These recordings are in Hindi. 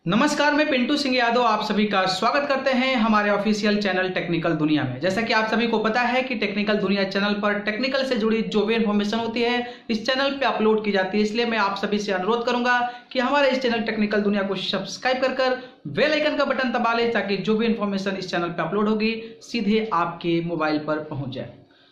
नमस्कार, मैं पिंटू सिंह यादव आप सभी का स्वागत करते हैं हमारे ऑफिशियल चैनल टेक्निकल दुनिया में। जैसा कि आप सभी को पता है कि टेक्निकल दुनिया चैनल पर टेक्निकल से जुड़ी जो भी इन्फॉर्मेशन होती है इस चैनल पे अपलोड की जाती है। इसलिए मैं आप सभी से अनुरोध करूंगा कि हमारे इस चैनल टेक्निकल दुनिया को सब्सक्राइब कर बेल आइकन का बटन दबा ले ताकि जो भी इन्फॉर्मेशन इस चैनल पर अपलोड होगी सीधे आपके मोबाइल पर पहुंच जाए।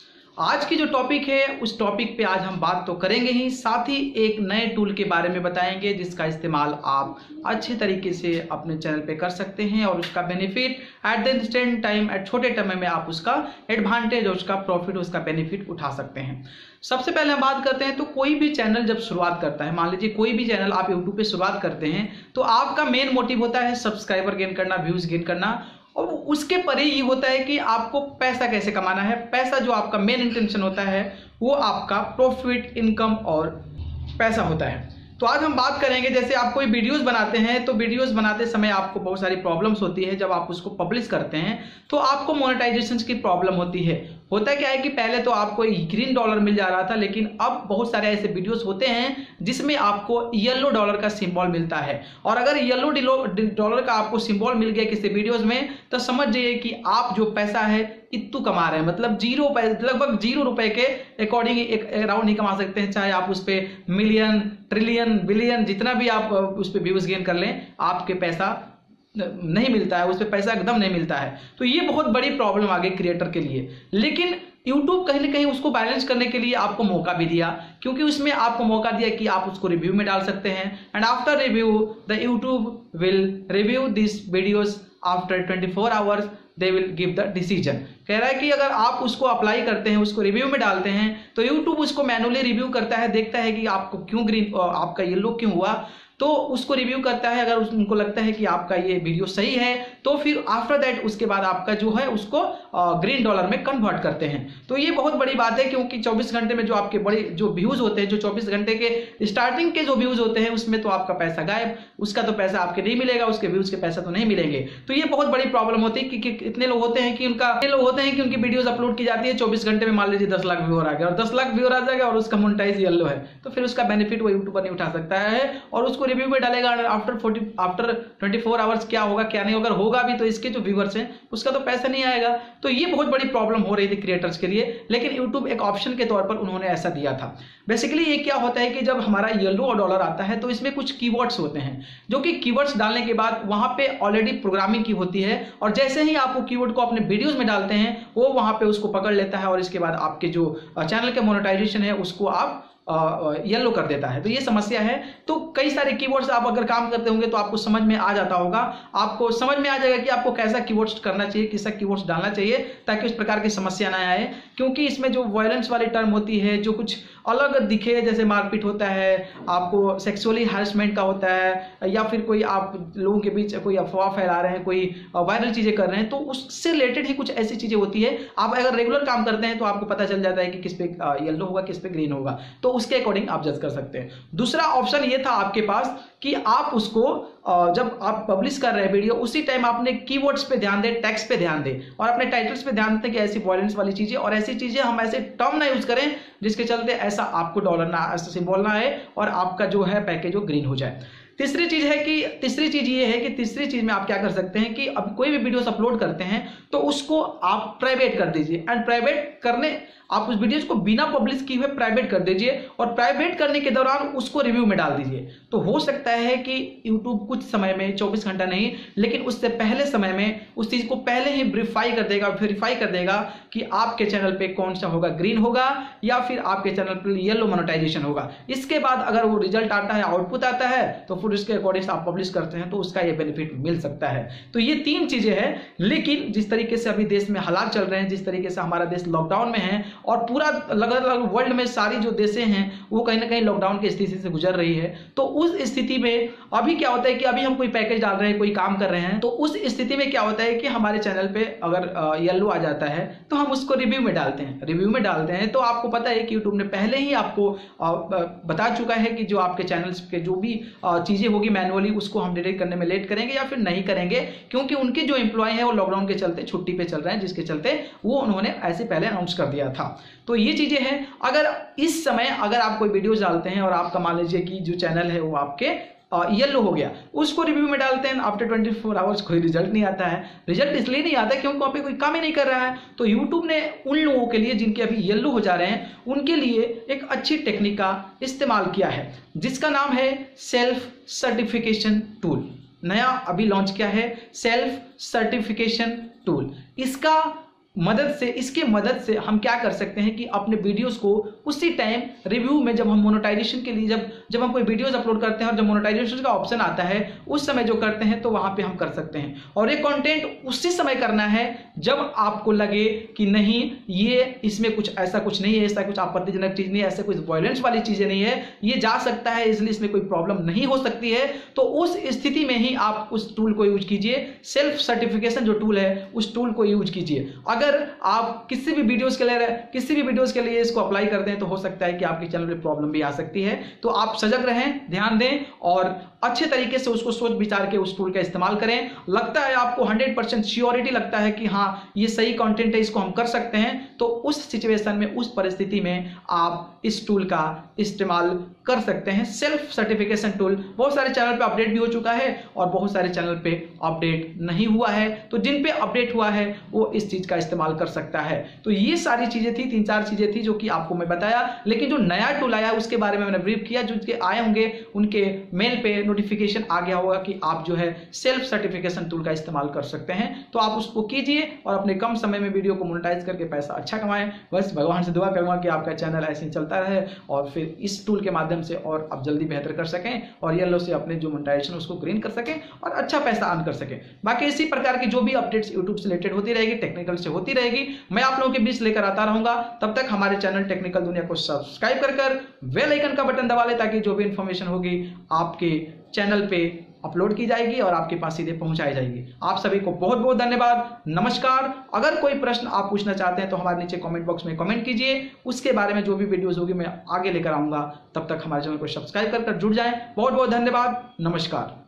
आज की जो टॉपिक है उस टॉपिक पे आज हम बात तो करेंगे ही, साथ ही एक नए टूल के बारे में बताएंगे जिसका इस्तेमाल आप अच्छे तरीके से अपने चैनल पे कर सकते हैं और उसका benefit at the instant time, at छोटे टाइम में आप उसका एडवांटेज और उसका प्रॉफिट, उसका बेनिफिट उठा सकते हैं। सबसे पहले हम बात करते हैं तो कोई भी चैनल जब शुरुआत करता है, मान लीजिए कोई भी चैनल आप यूट्यूब पे शुरुआत करते हैं तो आपका मेन मोटिव होता है सब्सक्राइबर गेन करना, व्यूज गेन करना, और उसके परे ये होता है कि आपको पैसा कैसे कमाना है। पैसा जो आपका मेन इंटेंशन होता है वो आपका प्रॉफिट, इनकम और पैसा होता है। तो आज हम बात करेंगे, जैसे आप कोई वीडियोस बनाते हैं तो वीडियोस बनाते समय आपको बहुत सारी प्रॉब्लम्स होती है। जब आप उसको पब्लिश करते हैं तो आपको मोनेटाइजेशन की प्रॉब्लम होती है। होता क्या है कि पहले तो आपको ग्रीन डॉलर मिल जा रहा था, लेकिन अब बहुत सारे ऐसे वीडियोस होते हैं जिसमें आपको येलो डॉलर का सिंबल मिलता है। और अगर येलो डॉलर का आपको सिंबल मिल गया किसी वीडियोस में तो समझ जाइए कि आप जो पैसा है इत्तू कमा रहे हैं, मतलब लगभग 0 रुपए के अकॉर्डिंग एक अराउंड ही कमा सकते हैं। चाहे आप उस पर मिलियन, ट्रिलियन, बिलियन जितना भी आप उस पर व्यूज गेन कर लें, आपके पैसा नहीं मिलता है, उस पर पैसा एकदम नहीं मिलता है। तो ये बहुत बड़ी प्रॉब्लम आ गई क्रिएटर के लिए। लेकिन YouTube कहीं ना कहीं उसको बैलेंस करने के लिए आपको मौका भी दिया, क्योंकि उसमें आपको मौका दिया कि आप उसको रिव्यू में डाल सकते हैं। And after review the YouTube will review this videos after 24 hours they will give the decision. कह रहा है कि अगर आप उसको अप्लाई करते हैं, उसको रिव्यू में डालते हैं तो YouTube उसको मैनुअली रिव्यू करता है, देखता है कि आपको क्यों ग्रीन, आपका येलो क्यों हुआ, तो उसको रिव्यू करता है। अगर उनको लगता है कि आपका ये वीडियो सही है तो फिर आफ्टर दैट उसके बाद आपका जो है उसको ग्रीन डॉलर में कन्वर्ट करते हैं। तो ये बहुत बड़ी बात है, क्योंकि 24 घंटे में जो आपके बड़े जो व्यूज होते हैं, जो 24 घंटे के स्टार्टिंग के जो व्यूज होते हैं उसमें तो आपका पैसा गायब, उसका तो पैसा आपके नहीं मिलेगा, उसके व्यूज के पैसा तो नहीं मिलेंगे। तो ये बहुत बड़ी प्रॉब्लम होती है कि इतने लोग होते हैं कि उनकी वीडियोज अपलोड की जाती है 24 घंटे में, मान लीजिए 10 लाख व्यूअर आ गया और 10 लाख व्यूअर आ जाएगा और उसका मोनेटाइज येलो है, तो फिर उसका बेनिफिट वो यूट्यूबर नहीं उठा सकता है और उसको रिव्यू में डालेगा। आफ्टर 24 आवर्स क्या होगा क्या नहीं, अगर होगा भी तो इसके जो व्यूअर्स हैं उसका तो पैसा नहीं आएगा। तो ये बहुत बड़ी प्रॉब्लम हो रही थी क्रिएटर्स के लिए, लेकिन YouTube एक ऑप्शन के तौर पर उन्होंने ऐसा दिया था। बेसिकली ये क्या होता है कि जब हमारा येलो और डॉलर आता है तो इसमें कुछ कीवर्ड्स होते हैं, जो कि कीवर्ड्स डालने के बाद वहां पे ऑलरेडी प्रोग्रामिंग की होती है और जैसे ही आप वो कीवर्ड को अपने वीडियोस में डालते हैं वो वहां पे उसको पकड़ लेता है और इसके बाद आपके जो चैनल के मोनेटाइजेशन है उसको आप येलो कर देता है। तो ये समस्या है। तो कई सारे कीवर्ड्स आप अगर काम करते होंगे तो आपको समझ में आ जाता होगा, आपको समझ में आ जाएगा कि आपको कैसा कीवर्ड्स करना चाहिए, किसा कीवर्ड्स डालना चाहिए ताकि उस प्रकार की समस्या ना आए। क्योंकि इसमें जो वायलेंस वाली टर्म होती है, जो कुछ अलग दिखे, जैसे मारपीट होता है, आपको सेक्सुअली हैरेसमेंट का होता है, या फिर कोई आप लोगों के बीच कोई अफवाह फैला रहे हैं, कोई वायरल चीजें कर रहे हैं, तो उससे रिलेटेड ही कुछ ऐसी चीजें होती है। आप अगर रेगुलर काम करते हैं तो आपको पता चल जाता है कि किस पे येलो होगा, किस पे ग्रीन होगा, तो उसके अकॉर्डिंग आप जज कर सकते हैं। दूसरा ऑप्शन ये था आपके पास कि आप उसको जब आप पब्लिश कर रहे हैं वीडियो उसी टाइम आपने कीवर्ड्स पे ध्यान दें, टेक्स्ट पे ध्यान दें और अपने टाइटल्स पे ध्यान दें कि ऐसी वायलेंस वाली चीजें और ऐसी चीजें, हम ऐसे टर्म ना यूज करें जिसके चलते ऐसा आपको डॉलर ना, ऐसा सिंबल ना आए और आपका जो है पैकेज वो ग्रीन हो जाए। तीसरी चीज ये है कि तीसरी चीज में आप क्या कर सकते हैं कि अब कोई भी वीडियोस अपलोड करते हैं तो उसको आप प्राइवेट कर दीजिए। एंड प्राइवेट करने, आप उस वीडियोस को बिना पब्लिश किए हुए प्राइवेट कर दीजिए और प्राइवेट करने के दौरान उसको रिव्यू में डाल दीजिए। तो हो सकता है कि YouTube कुछ समय में, 24 घंटा नहीं लेकिन उससे पहले समय में उस चीज को पहले ही वेरीफाई कर देगा कि आपके चैनल पे कौन सा होगा, ग्रीन होगा या फिर आपके चैनल पे येलो मोनेटाइजेशन होगा। इसके बाद अगर वो रिजल्ट आता है, आउटपुट आता है, तो फिर उसके अकॉर्डिंग आप पब्लिश करते हैं तो उसका ये बेनिफिट मिल सकता है। तो ये 3 चीजें हैं। लेकिन जिस तरीके से अभी देश में हालात चल रहे हैं, जिस तरीके से हमारा देश लॉकडाउन में है और पूरा लगभग वर्ल्ड में सारी जो देशें हैं वो कहीं ना कहीं लॉकडाउन की स्थिति से गुजर रही है, तो उस स्थिति में अभी क्या होता है कि अभी हम कोई पैकेज डाल रहे हैं, कोई काम कर रहे हैं, तो उस स्थिति में क्या होता है कि हमारे चैनल पे अगर येलो आ जाता है तो हम उसको रिव्यू में डालते हैं। तो आपको पता है कि यूट्यूब ने पहले ही आपको बता चुका है कि जो आपके चैनल्स के जो भी चीजें होगी मैनुअली उसको हम डिलीट करने में लेट करेंगे या फिर नहीं करेंगे, क्योंकि उनके जो एम्प्लॉय हैं वो लॉकडाउन के चलते छुट्टी पे चल रहे हैं, जिसके चलते वो उन्होंने ऐसे पहले अनाउंस कर दिया था। तो ये चीजें हैं। अगर इस समय अगर आप कोई वीडियोस डालते हैं और आपका मान लीजिए कि जो चैनल है वो आपके येलो हो गया, उसको रिव्यू में डालते हैं, आफ्टर 24 आवर्स कोई रिजल्ट नहीं आता है। रिजल्ट इसलिए नहीं आता क्योंकि वहाँ पे कोई काम ही नहीं कर रहा है। तो यूट्यूब ने उन लोगों के लिए जिनके अभी येलो हो जा रहे हैं उनके लिए एक अच्छी टेक्निक का इस्तेमाल किया है जिसका नाम है सेल्फ सर्टिफिकेशन टूल। नया अभी लॉन्च किया है सेल्फ सर्टिफिकेशन टूल। इसके मदद से हम क्या कर सकते हैं कि अपने वीडियोस को उसी टाइम रिव्यू में, जब हम मोनेटाइजेशन के लिए जब हम कोई वीडियोस अपलोड करते हैं और जब मोनेटाइजेशन का ऑप्शन आता है उस समय जो करते हैं तो वहां पे हम कर सकते हैं। और ये कंटेंट उसी समय करना है जब आपको लगे कि नहीं ये इसमें ऐसा कुछ नहीं है, ऐसा कुछ आपत्तिजनक चीज नहीं है, ऐसे कुछ वायलेंस वाली चीजें नहीं है, ये जा सकता है, इसलिए इसमें कोई प्रॉब्लम नहीं हो सकती है। तो उस स्थिति में ही आप उस टूल को यूज कीजिए। सेल्फ सर्टिफिकेशन जो टूल है उस टूल को यूज कीजिए। अगर आप किसी भी वीडियोस के लिए इसको अप्लाई करते हैं तो हो सकता है कि आपके चैनल में प्रॉब्लम भी आ सकती है। तो आप सजग रहें, ध्यान दें और अच्छे तरीके से उसको सोच विचार के उस टूल का इस्तेमाल करें। लगता है आपको 100% श्योरिटी लगता है कि हाँ ये सही कंटेंट है, इसको हम कर सकते हैं, तो उस सिचुएशन में, उस परिस्थिति में आप इस टूल का इस्तेमाल कर सकते हैं। सेल्फ सर्टिफिकेशन टूल बहुत सारे चैनल पे अपडेट भी हो चुका है और बहुत सारे चैनल पे अपडेट नहीं हुआ है। तो जिन पे अपडेट हुआ है वो इस चीज का इस्तेमाल कर सकता है। तो ये सारी चीजें थी, 3-4 चीजें थी जो कि आपको मैं बताया। लेकिन जो नया टूल आया उसके बारे में मैंने ब्रीफ किया। जो आए होंगे उनके मेल पे नोटिफिकेशन आ गया होगा कि आप जो है सेल्फ सर्टिफिकेशन टूल का इस्तेमाल कर सकते हैं। तो आप उसको कीजिए और अपने कम समय में वीडियो को मोनेटाइज करके पैसा अच्छा कमाएं। बस भगवान से दुआ करूंगा कि आपका चैनल ऐसे ही चलता रहे और फिर इस टूल के माध्यम से और आप जल्दी बेहतर कर सकें और येलो से अपने जो मोनेटाइजेशन उसको ग्रीन कर सकें और अच्छा पैसा अर्न कर सकें। बाकी इसी प्रकार की जो भी अपडेट्स यूट्यूब से रिलेटेड होती रहेगी, टेक्निकल से होती रहेगी, मैं आप लोगों के बीच लेकर आता रहूंगा। तब तक हमारे चैनल टेक्निकल दुनिया को सब्सक्राइब कर बेल आइकन का बटन दबा ले ताकि जो भी इंफॉर्मेशन होगी आपके चैनल पे अपलोड की जाएगी और आपके पास सीधे पहुंचाई जाएगी। आप सभी को बहुत बहुत धन्यवाद, नमस्कार। अगर कोई प्रश्न आप पूछना चाहते हैं तो हमारे नीचे कमेंट बॉक्स में कमेंट कीजिए, उसके बारे में जो भी वीडियोस होगी मैं आगे लेकर आऊंगा। तब तक हमारे चैनल को सब्सक्राइब कर जुड़ जाएं। बहुत बहुत धन्यवाद, नमस्कार।